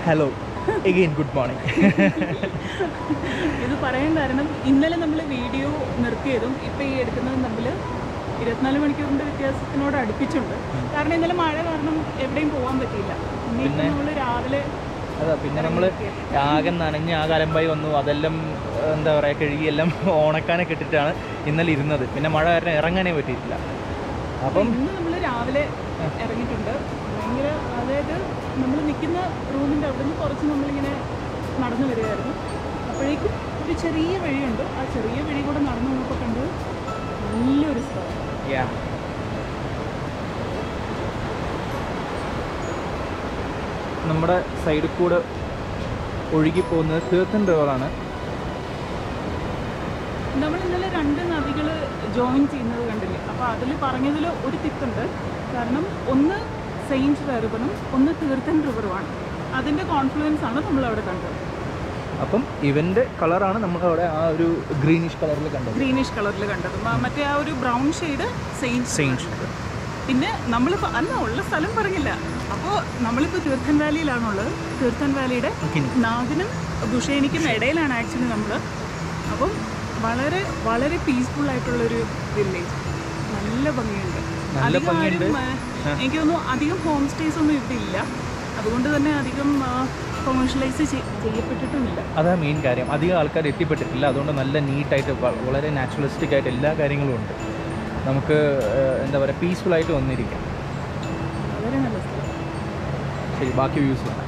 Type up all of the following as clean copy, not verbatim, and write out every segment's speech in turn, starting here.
Hello again good morning. ഇത് പറയാൻ കാരണം ഇന്നലെ നമ്മൾ വീഡിയോ നിർത്തിയതും ഇപ്പോൾ ഈ എടുക്കുന്നതും തമ്മിൽ 24 മണിക്കൂറിൻ്റെ വ്യത്യാസത്തിനോട് അടുപ്പിച്ചുണ്ട്. കാരണം ഇന്നലെ മഴ കാരണം എവിടെയും പോകാൻ പറ്റിയില്ല. പിന്നെ നമ്മൾ രാവിലെ പിന്നെ നമ്മൾ ആകെ നനഞ്ഞ് ആകെ അലമ്പായി വന്നു. അതെല്ലാം എന്താ പറയുക കഴുകി എല്ലാം ഉണക്കാനൊക്കെ ഇട്ടിട്ടാണ് ഇന്നലെ ഇരുന്നത്. പിന്നെ മഴ കാരണം ഇറങ്ങാനേ പറ്റിയിട്ടില്ല. അപ്പം ഇന്ന് നമ്മൾ രാവിലെ ഇറങ്ങിയിട്ടുണ്ട്. ഭയങ്കര അതായത് നമ്മൾ നിൽക്കുന്ന റൂമിൻ്റെ അവിടെ നിന്ന് കുറച്ച് നമ്മളിങ്ങനെ നടന്നു വരികയായിരുന്നു. അപ്പോഴേക്കും ഒരു ചെറിയ വഴിയുണ്ട്. ആ ചെറിയ വഴി കൂടെ നടന്നു വന്നപ്പോൾ കണ്ടത് നല്ലൊരു സ്ഥലം. നമ്മുടെ സൈഡിൽ കൂടെ ഒഴുകി പോകുന്നത് തീർത്ഥൻ റിവറാണ്. നമ്മൾ ഇന്നലെ 2 നദികൾ ജോയിൻ ചെയ്യുന്നത് കണ്ടില്ലേ? അപ്പോൾ അതിൽ പറഞ്ഞതിൽ ഒരു തിക്കുണ്ട്. കാരണം ഒന്ന് സെയിൻറ്റ് റിവറും ഒന്ന് തീർത്ഥൻ റിവറുമാണ്. അതിൻ്റെ കോൺഫ്ലുവൻസ് ആണ് നമ്മളവിടെ കണ്ടത്. അപ്പം ഇവൻ്റെ കളറാണ് നമ്മളവിടെ ആ ഒരു ഗ്രീനിഷ് കളറിൽ കണ്ടത്. മറ്റേ ആ ഒരു ബ്രൗൺ ഷെയ്ഡ് സെയിൻറ്റ്. പിന്നെ നമ്മളിപ്പോൾ അല്ല ഉള്ള സ്ഥലം പറഞ്ഞില്ല. അപ്പോൾ നമ്മളിപ്പോൾ തീർത്ഥൻ വാലിയിലാണുള്ളത്. തീർത്ഥൻ വാലിയുടെ നാഗിനും ഗുഷൈനിക്കും ഇടയിലാണ് ആക്ച്വലി നമ്മൾ. അപ്പം വളരെ വളരെ പീസ്ഫുൾ ആയിട്ടുള്ളൊരു വില്ലേജ്. നല്ല ഭംഗിയുണ്ട്. എനിക്ക് തോന്നുന്നു അധികം ഹോം സ്റ്റേസ് ഒന്നും ഇവിടെ ഇല്ല. അതുകൊണ്ട് തന്നെ അധികം കൊമേഴ്ഷ്യലൈസ് ചെയ്യപ്പെട്ടിട്ടുമില്ല. അതാണ് മെയിൻ കാര്യം. അധികം ആൾക്കാർ എത്തിപ്പെട്ടിട്ടില്ല. അതുകൊണ്ട് നല്ല നീറ്റായിട്ട് വളരെ നാച്ചുറലിസ്റ്റിക് ആയിട്ട് എല്ലാ കാര്യങ്ങളും ഉണ്ട്. നമുക്ക് എന്താ പറയുക പീസ്ഫുള്ളായിട്ട് വന്നിരിക്കാം. വളരെ നല്ല സ്ഥലം. ശരി, ബാക്കി വ്യൂസ് വേണം.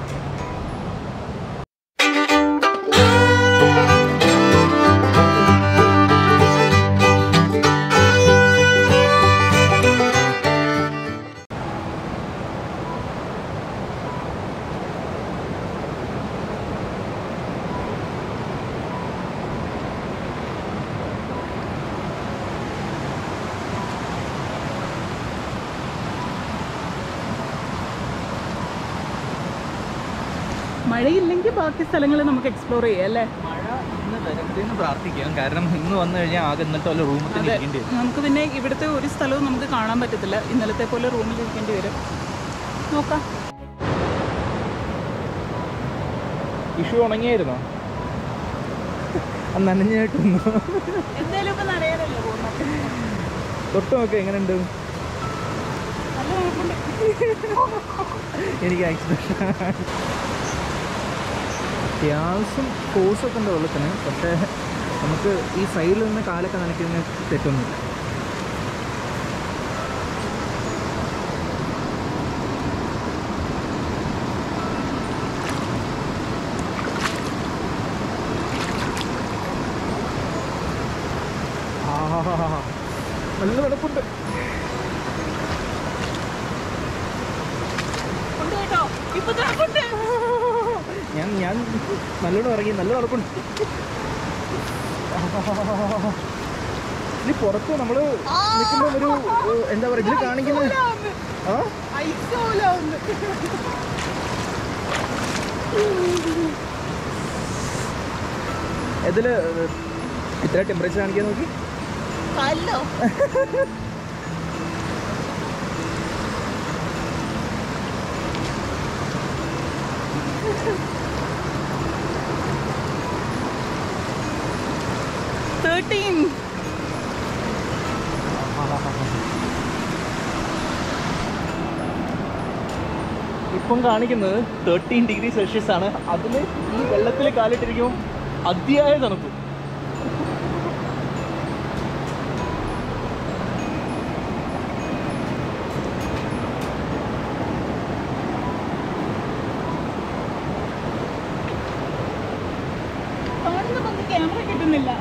മഴയില്ലെങ്കിൽ ബാക്കി സ്ഥലങ്ങൾ നമുക്ക് എക്സ്പ്ലോർ ചെയ്യാം അല്ലേ? മഴ ഇന്ന് വരരുതെന്ന് പ്രാർത്ഥിക്കാം. കാരണം ഇന്ന് വന്നു കഴിഞ്ഞാൽ ആകെ എന്നിട്ട് വല്ല റൂമിൽ തന്നെ ഇരിക്കേണ്ടി വരും. നമുക്ക് പിന്നെ ഇവിടുത്തെ ഒരു സ്ഥലവും നമുക്ക് കാണാൻ പറ്റത്തില്ല. ഇന്നലത്തെ പോലെ റൂമിൽ ഇരിക്കേണ്ടി വരും. നോക്കാം. ഇഷ്യൂ ഉണങ്ങിയായിരുന്നോ? നനഞ്ഞായിട്ടൊന്നു എന്തായാലും ഇപ്പം നനയാനല്ലോ പോകുന്നത്. തൊട്ട് നോക്ക് എങ്ങനെയുണ്ട്. എനിക്ക് ആക്സിഡന്റ് അത്യാവശ്യം ഫോഴ്സൊക്കെ ഉണ്ട് വെള്ളത്തിന്. പക്ഷേ നമുക്ക് ഈ സൈഡിൽ നിന്ന് കാലൊക്കെ നനയ്ക്കുന്നതിന് തെറ്റൊന്നുമില്ല. നല്ല തണുപ്പുണ്ട്. ഞാൻ നല്ലോണം ഇറങ്ങി. നല്ല തണുപ്പുണ്ട്. ഇനി പുറത്ത് നമ്മൾ നിൽക്കുമ്പോൾ ഒരു എന്താ പറയുക ഇതിൽ കാണിക്കുന്നത് ഇതില് എത്ര ടെമ്പറേച്ചർ കാണിക്കാൻ നോക്കി. 13. ഇപ്പം കാണിക്കുന്നത് 13 ഡിഗ്രി സെൽഷ്യസ് ആണ്. അതിൽ ഈ വെള്ളത്തിൽ കാലിട്ടിരിക്കുമ്പോൾ അതിയായ തണുപ്പ്. ക്യാമറ കിട്ടുന്നില്ല.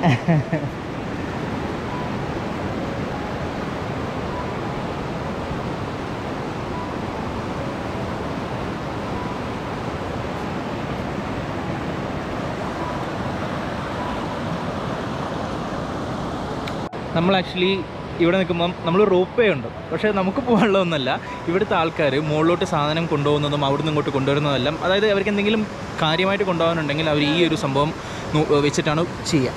നമ്മൾ ആക്ച്വലി ഇവിടെ നിൽക്കുമ്പം നമ്മൾ റോപ്പ് വേ ഉണ്ട്. പക്ഷേ നമുക്ക് പോകാനുള്ളതൊന്നുമല്ല. ഇവിടുത്തെ ആൾക്കാർ മുകളിലോട്ട് സാധനം കൊണ്ടുപോകുന്നതും അവിടെ നിന്ന് ഇങ്ങോട്ട് കൊണ്ടുവരുന്നതെല്ലാം, അതായത് അവർക്ക് എന്തെങ്കിലും കാര്യമായിട്ട് കൊണ്ടുപോകാനുണ്ടെങ്കിൽ അവർ ഈ ഒരു സംഭവം വെച്ചിട്ടാണ് ചെയ്യുക.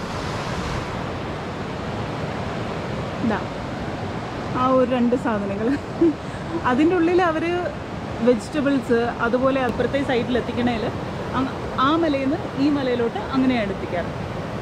ആ ഒരു 2 സാധനങ്ങൾ അതിൻ്റെ ഉള്ളിൽ അവർ വെജിറ്റബിൾസ് അതുപോലെ അപ്പുറത്തെ സൈഡിൽ എത്തിക്കണേൽ ആ മലയിൽ നിന്ന് ഈ മലയിലോട്ട് അങ്ങനെയാണ് എത്തിക്കാറ്.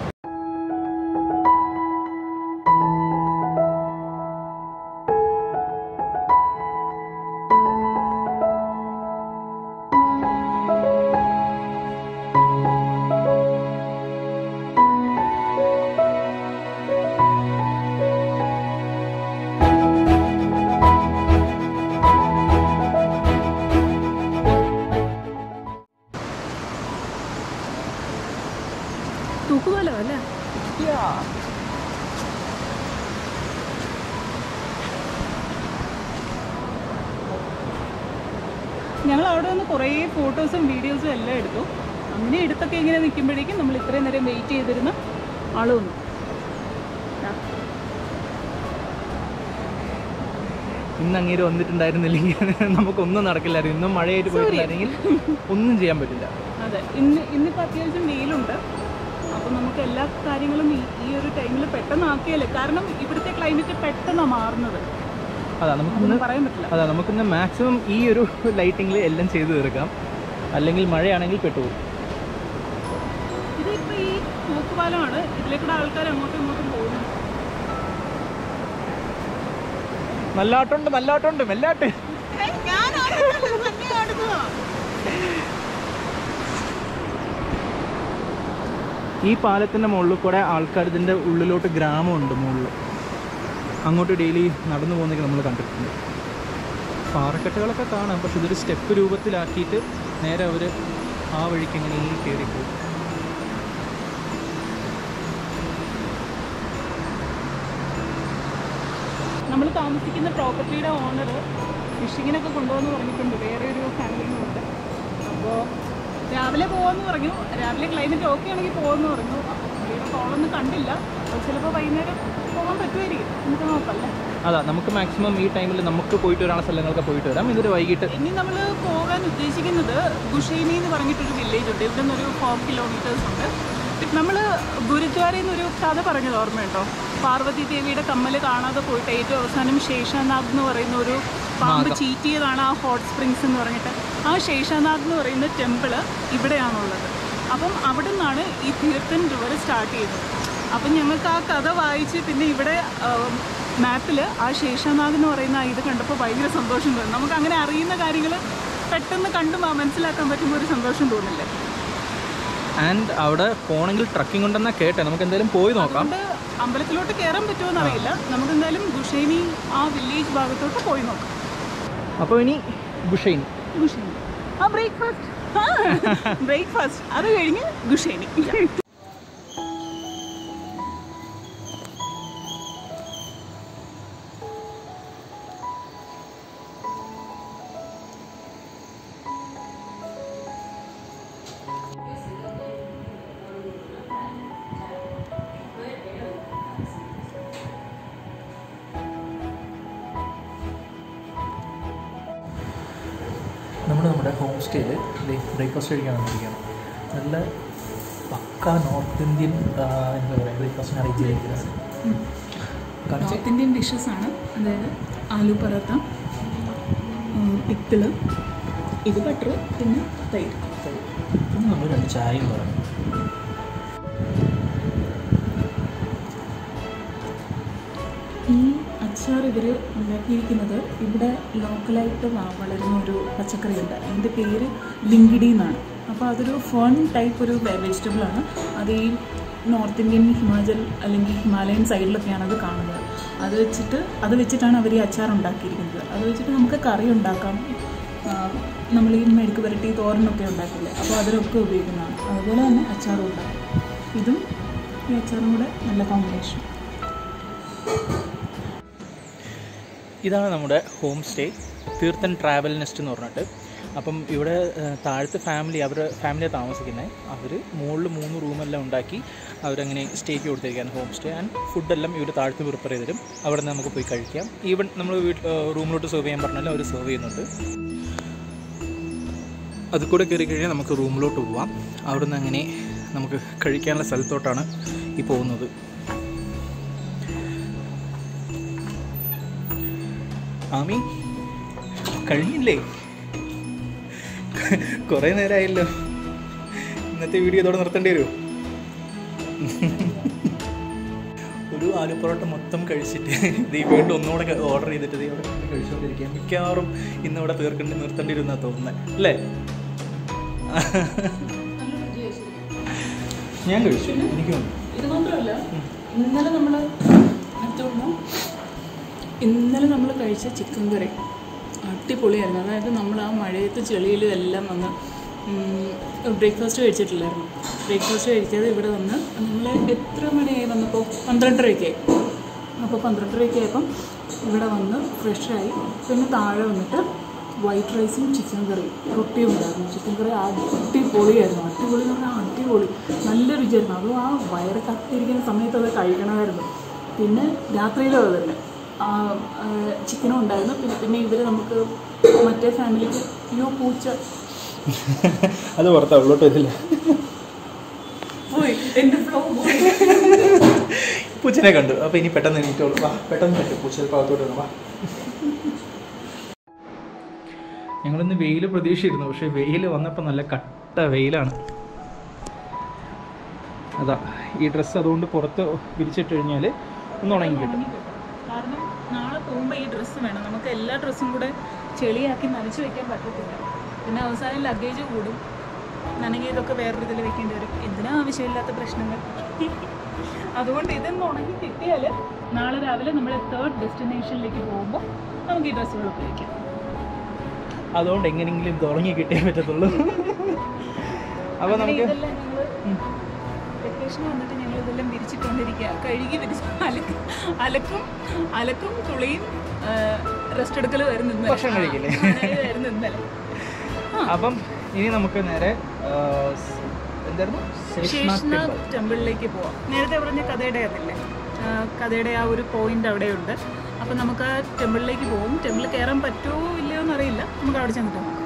തൂക്കുമല അല്ലേ? ഞങ്ങൾ അവിടെ നിന്ന് കുറേ ഫോട്ടോസും വീഡിയോസും എല്ലാം എടുത്തു. അങ്ങനെ എടുത്തൊക്കെ ഇങ്ങനെ നിൽക്കുമ്പോഴേക്കും നമ്മൾ ഇത്രയും നേരം വെയിറ്റ് ചെയ്തിരുന്ന ആൾ വന്നു. ഇന്ന് അങ്ങേര് വന്നിട്ടുണ്ടായിരുന്നില്ലെങ്കിൽ നമുക്കൊന്നും നടക്കില്ലായിരുന്നു. ഇന്നും മഴയായിട്ട് പോയിട്ടുണ്ടായിരുന്നെങ്കിൽ ഒന്നും ചെയ്യാൻ പറ്റില്ല. അതെ, ഇന്നിപ്പോൾ അത്യാവശ്യം വെയിലുണ്ട്. അപ്പോൾ നമുക്ക് എല്ലാ കാര്യങ്ങളും ഈ ഒരു ടൈമിൽ പെട്ടെന്ന് ആക്കിയല്ലേ, കാരണം ഇവിടുത്തെ ക്ലൈമറ്റ് പെട്ടെന്നാണ് മാറുന്നത്. അതാ നമുക്കൊന്ന് പറയാൻ പറ്റില്ല. അതാ നമുക്കൊന്ന് മാക്സിമം ഈ ഒരു ലൈറ്റിങ്ങിൽ എല്ലാം ചെയ്തു തീർക്കാം, അല്ലെങ്കിൽ മഴയാണെങ്കിൽ പെട്ടുപോകും. ഇതിപ്പോൾ ഈ തൂക്കുപാലമാണ്, ഇതിലേക്കൂടെ ആൾക്കാർ അങ്ങോട്ടും ഇങ്ങോട്ടും പോകുന്നു. നല്ല ആട്ടമുണ്ട് മെല്ലാട്ട്. ഈ പാലത്തിൻ്റെ മുകളിൽ കൂടെ ആൾക്കാർ ഇതിൻ്റെ ഉള്ളിലോട്ട് ഗ്രാമമുണ്ട് മുകളിൽ, അങ്ങോട്ട് ഡെയിലി നടന്നു പോകുന്നതൊക്കെ നമ്മൾ കണ്ടിട്ടുണ്ട്. പാറക്കെട്ടുകളൊക്കെ കാണാം, പക്ഷെ ഇതൊരു സ്റ്റെപ്പ് രൂപത്തിലാക്കിയിട്ട് നേരെ അവർ ആ വഴിക്ക് എങ്ങനെ കയറിപ്പോകും. നമ്മൾ താമസിക്കുന്ന പ്രോപ്പർട്ടിയുടെ ഓണർ ഫിഷിങ്ങിനൊക്കെ കൊണ്ടുപോകുമെന്ന് പറഞ്ഞിട്ടുണ്ട്, വേറെ ഒരു ഫാമിലിയുമുണ്ട്. അപ്പോൾ രാവിലെ പോകാമെന്ന് പറഞ്ഞു, രാവിലെ ക്ലൈമറ്റ് ഓക്കെ ആണെങ്കിൽ പോകുമെന്ന് പറഞ്ഞു. കോളൊന്നും കണ്ടില്ല, അപ്പോൾ ചിലപ്പോൾ വൈകുന്നേരം പോകാൻ പറ്റുമായിരിക്കും, നമുക്ക് നോക്കല്ലേ. അതാ നമുക്ക് മാക്സിമം ഈ ടൈമിൽ നമുക്ക് പോയിട്ട് വരാനുള്ള സ്ഥലങ്ങളൊക്കെ പോയിട്ട് വരാം. ഇതൊരു വൈകിട്ട് ഇനി നമ്മൾ പോകാൻ ഉദ്ദേശിക്കുന്നത് ഗുഷൈനി എന്ന് പറഞ്ഞിട്ടൊരു വില്ലേജ് ഉണ്ട്, ഇവിടെ നിന്നൊരു 4 കിലോമീറ്റേഴ്സ് ഉണ്ട്. നമ്മൾ ഗുരുദ്വാരയിൽ നിന്നൊരു കഥ പറഞ്ഞത് ഓർമ്മയുണ്ടോ? പാർവതി ദേവിയുടെ കമ്മൽ കാണാതെ പോയിട്ട് ഏറ്റവും അവസാനം ശേഷാനാഗ് എന്ന് പറയുന്ന ഒരു പാമ്പ് ചീറ്റിയതാണ് ആ ഹോട്ട് സ്പ്രിങ്സ് എന്ന് പറഞ്ഞിട്ട്. ആ ശേഷാനാഗ് എന്ന് പറയുന്ന ടെമ്പിള് ഇവിടെയാണുള്ളത്. അപ്പം അവിടെ നിന്നാണ് ഈ തീർത്ഥൻ റിവർ സ്റ്റാർട്ട് ചെയ്തത്. അപ്പം ഞങ്ങൾക്ക് ആ കഥ വായിച്ച് പിന്നെ ഇവിടെ മാപ്പിൽ ആ ശേഷാനാഗ് എന്ന് പറയുന്ന ഇത് കണ്ടപ്പോൾ ഭയങ്കര സന്തോഷം തോന്നി. നമുക്ക് അങ്ങനെ അറിയുന്ന കാര്യങ്ങൾ പെട്ടെന്ന് കണ്ടു മനസ്സിലാക്കാൻ പറ്റുമ്പോൾ ഒരു സന്തോഷം തോന്നില്ലേ. ആൻഡ് അവിടെ പോകണമെങ്കിൽ ട്രക്കിംഗ് ഉണ്ടെന്നാണ് കേട്ടെ, നമുക്ക് എന്തായാലും പോയി നോക്കാം. അമ്പലത്തിലോട്ട് കയറാൻ പറ്റുമോ എന്നറിയില്ല, നമുക്ക് എന്തായാലും ഗുഷൈനി ആ വില്ലേജ് ഭാഗത്തോട്ട് പോയി നോക്കാം. അപ്പോൾ ഇനി ഗുഷൈനി ആ ബ്രേക്ക്ഫാസ്റ്റ് അത് കഴിഞ്ഞ് ഗുഷൈനി. നമ്മുടെ ഹോം സ്റ്റേയിൽ ബ്രേക്ക്ഫാസ്റ്റ് കഴിക്കാൻ വന്നിരിക്കുകയാണ്. നല്ല പക്ക നോർത്ത് ഇന്ത്യൻ എന്താ പറയുക ബ്രേക്ക്ഫാസ്റ്റിന് അറേഞ്ച് ചെയ്തിരിക്കുന്നത്. നോർത്ത് ഇന്ത്യൻ ഡിഷസാണ്, അതായത് ആലൂ പറാത്ത, പിക്കിള്, ഇത് ബട്ടർ, പിന്നെ തൈര്. പിന്നെ നമ്മൾ 2 ചായയും പറഞ്ഞു. ഈ അച്ചാർ ഇവർ ഉണ്ടാക്കിയിരിക്കുന്നത് ഇവിടെ ലോക്കലായിട്ട് വളരുന്ന ഒരു പച്ചക്കറിയുണ്ട്, അതിൻ്റെ പേര് ലിങ്കിഡി എന്നാണ്. അപ്പോൾ അതൊരു ഫേൺ ടൈപ്പ് ഒരു വെജിറ്റബിളാണ്. അത് ഈ നോർത്ത് ഇന്ത്യൻ ഹിമാചൽ അല്ലെങ്കിൽ ഹിമാലയൻ സൈഡിലൊക്കെയാണ് അത് കാണുന്നത്. അത് വെച്ചിട്ടാണ് അവർ ഈ അച്ചാർ ഉണ്ടാക്കിയിരിക്കുന്നത്. അത് വെച്ചിട്ട് നമുക്ക് കറി ഉണ്ടാക്കാം, നമ്മൾ ഈ മെഴുക്ക് പുരട്ടി തോരനൊക്കെ ഉണ്ടാക്കില്ലേ, അപ്പോൾ അതിലൊക്കെ ഉപയോഗിക്കുന്നതാണ്. അതുപോലെ തന്നെ അച്ചാറും ഉണ്ടാക്കും. ഇതും ഈ അച്ചാറും കൂടെ നല്ല കോമ്പിനേഷൻ. ഇതാണ് നമ്മുടെ home stay, Tirthan travel nest എന്ന് പറഞ്ഞിട്ട്. അപ്പം ഇവിടെ താഴത്തെ അവരുടെ ഫാമിലിയാണ് താമസിക്കുന്നത്. അവർ മുകളിൽ 3 റൂമെല്ലാം ഉണ്ടാക്കി അവരങ്ങനെ സ്റ്റേക്ക് കൊടുത്തിരിക്കുകയാണ് ഹോം സ്റ്റേ. ആൻഡ് ഫുഡെല്ലാം ഇവർ താഴത്ത് പ്രിപ്പയർ ചെയ്ത് തരും, അവിടെ നിന്ന് നമുക്ക് പോയി കഴിക്കാം. ഈവൻ നമ്മൾ റൂമിലോട്ട് സെർവ് ചെയ്യാൻ പറഞ്ഞാലും അവർ സെർവ് ചെയ്യുന്നുണ്ട്. അത് കൂടെ കയറി കഴിഞ്ഞാൽ നമുക്ക് റൂമിലോട്ട് പോവാം. അവിടെ നിന്ന് അങ്ങനെ നമുക്ക് കഴിക്കാനുള്ള സ്ഥലത്തോട്ടാണ് ഈ പോകുന്നത്. ആമി കഴിഞ്ഞില്ലേ? കുറേ നേരമായല്ലോ. ഇന്നത്തെ വീഡിയോ ഇതോടെ നിർത്തേണ്ടി വരുമോ? ഒരു ആലു പൊറോട്ട മൊത്തം കഴിച്ചിട്ട് ഇത് വീണ്ടും ഒന്നുകൂടെ ഓർഡർ ചെയ്തിട്ട് ഇത് ഇവിടെ കഴിച്ചുകൊണ്ടിരിക്കുക. മിക്കവാറും ഇന്നിവിടെ നിർത്തേണ്ടി വരുമെന്നാണ് തോന്നുന്നത് അല്ലേ? ഞാൻ കഴിച്ചു, എനിക്ക് വന്നു. ഇത് മാത്രമല്ല, ഇന്നലെ നമ്മൾ കഴിച്ച ചിക്കൻ കറി അടിപൊളിയായിരുന്നു. അതായത് നമ്മൾ ആ മഴയത്ത് ചെളിയിലും എല്ലാം വന്ന് ബ്രേക്ക്ഫാസ്റ്റ് കഴിച്ചിട്ടില്ലായിരുന്നു. ബ്രേക്ക്ഫാസ്റ്റ് കഴിക്കാതെ ഇവിടെ വന്ന് നമ്മൾ എത്ര മണിയായി വന്നപ്പോൾ 12:30 അപ്പോൾ 12:30 ആയപ്പം ഇവിടെ വന്ന് ഫ്രഷായി. പിന്നെ താഴെ വന്നിട്ട് വൈറ്റ് റൈസും ചിക്കൻ കറിയും റൊട്ടിയും ഉണ്ടായിരുന്നു. ചിക്കൻ കറി അടിപൊളിയായിരുന്നു. അടിപൊളി എന്ന് പറഞ്ഞാൽ അടിപൊളി, നല്ല രുചിയായിരുന്നു. അതും ആ വയറ് കത്തിയിരിക്കുന്ന സമയത്ത് അത് കഴിക്കണമായിരുന്നു. പിന്നെ രാത്രിയിലും അത് തന്നെ ചിക്കനും ഉണ്ടായിരുന്നു. പിന്നെ ഇവർ നമുക്ക് മറ്റേ ഫാമിലിക്ക് പൂച്ച അത് പുറത്താ ഉള്ളോട്ട് വരില്ല. പൂച്ചനെ കണ്ടു. അപ്പോൾ ഇനി പെട്ടെന്ന് എണീറ്റോളൂ. വാ, പെട്ടെന്ന് പറ്റും. പൂച്ച ഭാഗത്തോട്ട് വന്നു. വാ. ഞങ്ങളിന്ന് വെയിൽ പ്രതീക്ഷിച്ചിരുന്നു, പക്ഷേ വെയിൽ വന്നപ്പോൾ നല്ല കട്ട വെയിലാണ്. അതാ ഈ ഡ്രസ്സ് അതുകൊണ്ട് പുറത്ത് വിരിച്ചിട്ട് കഴിഞ്ഞാൽ ഒന്ന് ഉണങ്ങി കിട്ടും. കാരണം നാളെ പോകുമ്പോൾ ഈ ഡ്രസ്സ് വേണം. നമുക്ക് എല്ലാ ഡ്രസ്സും കൂടെ ചെളിയാക്കി നനച്ച് വെക്കാൻ പറ്റത്തില്ല. പിന്നെ അവസാനം ലഗേജ് കൂടും. നനങ്ങി ഇതൊക്കെ വേറൊരു ഇതിൽ വെക്കേണ്ടി വരും. എന്തിനാ ആവശ്യമില്ലാത്ത പ്രശ്നങ്ങൾ. അതുകൊണ്ട് ഇതൊന്ന് ഉണങ്ങി കിട്ടിയാൽ നാളെ രാവിലെ നമ്മൾ 3rd ഡെസ്റ്റിനേഷനിലേക്ക് പോകുമ്പോൾ നമുക്ക് ഈ ഡ്രസ്സുകൾ ഉപയോഗിക്കാം. അതുകൊണ്ട് എങ്ങനെയെങ്കിലും ഇത് ഉണങ്ങി കിട്ടിയേ പറ്റത്തുള്ളൂ. അപ്പോൾ നമുക്ക് ഇതെല്ലാം ഞങ്ങൾ വെക്കേഷൻ വന്നിട്ട് ഞങ്ങൾ ഇതെല്ലാം വിരിച്ചിട്ടുകൊണ്ടിരിക്കുക. കഴുകി വിരിച്ച് അലക്കും കുളിയും റെസ്റ്റ് എടുക്കൽ വരുന്ന ഭക്ഷണം കഴിക്കില്ലേ ഇന്നലെ. അപ്പം ഇനി നമുക്ക് നേരെ എന്തായിരുന്നു ശേഷനാഗ് ടെമ്പിളിലേക്ക് പോവാം. നേരത്തെ പറഞ്ഞ കഥയുടെ അതില്ലേ, കഥയുടെ ആ ഒരു പോയിന്റ് അവിടെയുണ്ട്. അപ്പം നമുക്ക് ആ ടെമ്പിളിലേക്ക് പോകും. ടെമ്പിളിൽ കയറാൻ പറ്റുമോ ഇല്ലയോ എന്നറിയില്ല. നമുക്ക് അവിടെ ചെന്നിട്ട് നോക്കാം.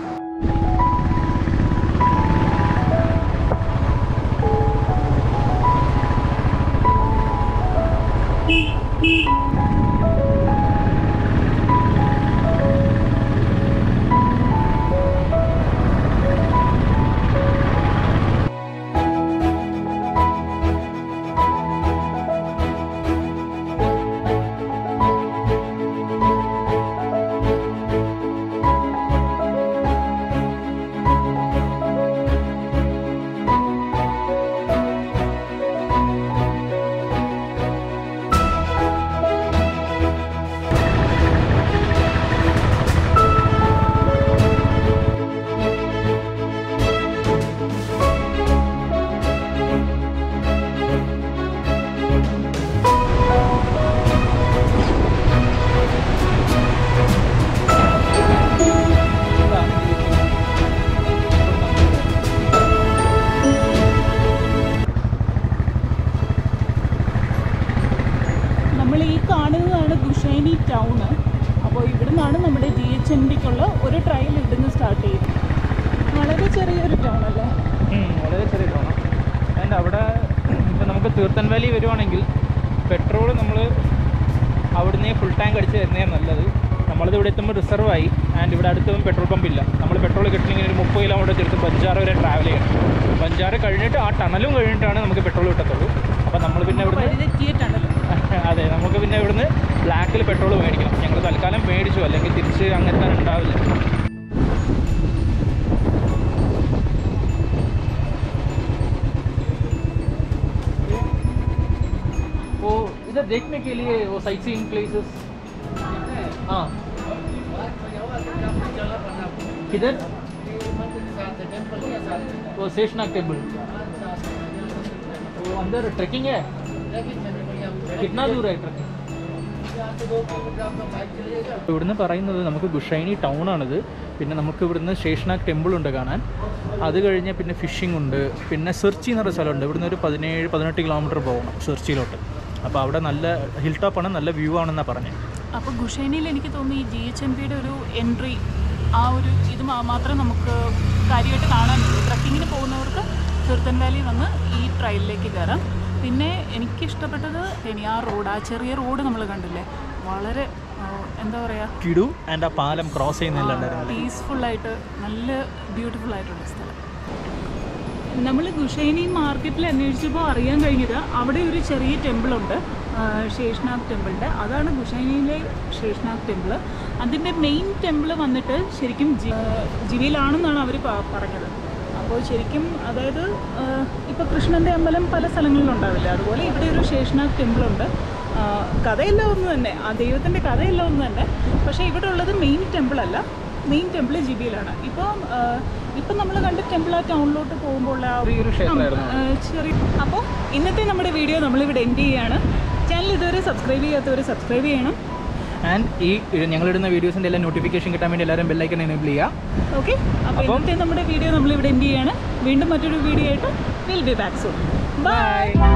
കാണുന്നതാണ് ഗുഷൈനി ടൗണ്. അപ്പോൾ ഇവിടെ നിന്നാണ് നമ്മുടെ GHNPക്കുള്ള ഒരു ട്രയൽ ഇവിടുന്ന് സ്റ്റാർട്ട് ചെയ്തത്. വളരെ ചെറിയൊരു ടൗൺ അല്ലേ? വളരെ ചെറിയ ടൗണാണ്. ആൻഡ് അവിടെ ഇപ്പോൾ നമുക്ക് തീർത്ഥൻ വാലി വരുവാണെങ്കിൽ പെട്രോൾ നമ്മൾ അവിടുന്ന് ഫുൾ ടാങ്ക് അടിച്ച് തരുന്നതാണ് നല്ലത്. നമ്മളിത് ഇവിടെ എത്തുമ്പോൾ റിസർവായി. ആൻഡ് ഇവിടെ അടുത്തൊന്നും പെട്രോൾ പമ്പില്ല. നമ്മൾ പെട്രോൾ കിട്ടണമെങ്കിൽ ഒരു 30 കിലോമീറ്റർ ചേർത്ത് ബഞ്ചാറ് വരെ ട്രാവൽ ചെയ്യണം. ബഞ്ചാറ് കഴിഞ്ഞിട്ട് ആ ടണലും കഴിഞ്ഞിട്ടാണ് നമുക്ക് പെട്രോൾ കിട്ടത്തുള്ളൂ. അപ്പോൾ നമ്മൾ പിന്നെ ഇവിടുന്ന് അതെ നമുക്ക് പിന്നെ ഇവിടുന്ന് ബ്ലാക്കിൽ പെട്രോൾ മേടിക്കണം. ഞങ്ങൾ തൽക്കാലം മേടിച്ചു, അല്ലെങ്കിൽ തിരിച്ച് അങ്ങനെ തന്നെ ഉണ്ടാവില്ല. वो इधर देखने के लिए वो साइट सीइंग प्लेसेस हाँ किधर वो शेषनाग टेम्पल वो अंदर ट्रैकिंग है कितना दूर है ट्रैकिंग ഇവിടുന്ന് പറയുന്നത് നമുക്ക് ഗുഷൈനി ടൗൺ ആണിത്. പിന്നെ നമുക്ക് ഇവിടുന്ന് ശേഷനാഗ് ടെമ്പിൾ ഉണ്ട് കാണാൻ. അത് കഴിഞ്ഞ് പിന്നെ ഫിഷിംഗ് ഉണ്ട്. പിന്നെ സെർച്ചി എന്ന് പറഞ്ഞ സ്ഥലമുണ്ട്. ഇവിടുന്ന് ഒരു 17-18 കിലോമീറ്റർ പോകണം സെർച്ചിയിലോട്ട്. അപ്പോൾ അവിടെ നല്ല ഹിൽ ടോപ്പാണ്, നല്ല വ്യൂ ആണെന്നാണ് പറഞ്ഞത്. അപ്പോൾ ഗുഷൈനിയിൽ എനിക്ക് തോന്നുന്നു ഈ GHNPയുടെ ഒരു എൻട്രി ആ ഒരു ഇത് മാത്രമേ നമുക്ക് കാര്യമായിട്ട് കാണാനുള്ളൂ. ട്രക്കിങ്ങിന് പോകുന്നവർക്ക് തീർത്ഥൻ വാലി വന്ന് ഈ ട്രയലിലേക്ക് കയറാം. പിന്നെ എനിക്കിഷ്ടപ്പെട്ടത് ഇനി ആ റോഡ്, ആ ചെറിയ റോഡ് നമ്മൾ കണ്ടില്ലേ, വളരെ എന്താ പറയുക, കിടു ആൻഡ് ആ പാലം ക്രോസ് ചെയ്യുന്നില്ലായിരുന്നു. പീസ്ഫുള്ളായിട്ട് നല്ല ബ്യൂട്ടിഫുൾ ആയിട്ടുള്ള സ്ഥലം. നമ്മൾ ഗുഷൈനി മാർക്കറ്റിൽ അന്വേഷിച്ചപ്പോൾ അറിയാൻ കഴിഞ്ഞത് അവിടെ ഒരു ചെറിയ ടെമ്പിളുണ്ട്, ശേഷനാഗ് ടെമ്പിളിൻ്റെ. അതാണ് ഗുഷൈനിയിലെ ശേഷനാഗ് ടെമ്പിൾ. അതിൻ്റെ മെയിൻ ടെമ്പിൾ വന്നിട്ട് ശരിക്കും ജിവിയിലാണെന്നാണ് അവർ പറഞ്ഞത്. അപ്പോൾ ശരിക്കും അതായത് ഇപ്പോൾ കൃഷ്ണൻ്റെ അമ്പലം പല സ്ഥലങ്ങളിലുണ്ടാവില്ല, അതുപോലെ ഇവിടെ ഒരു ശേഷനാഗ് ടെമ്പിളുണ്ട്. കഥയെല്ലാം ഒന്ന് തന്നെ, ആ ദൈവത്തിൻ്റെ കഥയെല്ലാം ഒന്ന് തന്നെ. പക്ഷേ ഇവിടെ ഉള്ളത് മെയിൻ ടെമ്പിളല്ല, മെയിൻ ടെമ്പിൾ ജിബിയിലാണ്. ഇപ്പം നമ്മൾ കണ്ട ടെമ്പിൾ ആ ടൗണിലോട്ട് പോകുമ്പോൾ ആ ചെറിയ. അപ്പോൾ ഇന്നത്തെ നമ്മുടെ വീഡിയോ നമ്മളിവിടെ എൻഡ് ചെയ്യുകയാണ്. ചാനൽ ഇതുവരെ സബ്സ്ക്രൈബ് ചെയ്യാത്തവർ സബ്സ്ക്രൈബ് ചെയ്യണം. ആൻഡ് ഈ ഞങ്ങളിടുന്ന വീഡിയോസിൻ്റെ എല്ലാം നോട്ടിഫിക്കേഷൻ കിട്ടാൻ വേണ്ടി എല്ലാവരും ബെല്ലൈക്കൺ എനേബിൾ ചെയ്യുക. ഓക്കെ, അപ്പോൾ ഇന്നത്തെ നമ്മുടെ വീഡിയോ നമ്മളിവിടെ എൻഡ് ചെയ്യുകയാണ്. വീണ്ടും മറ്റൊരു വീഡിയോ ആയിട്ട് will be back soon. By.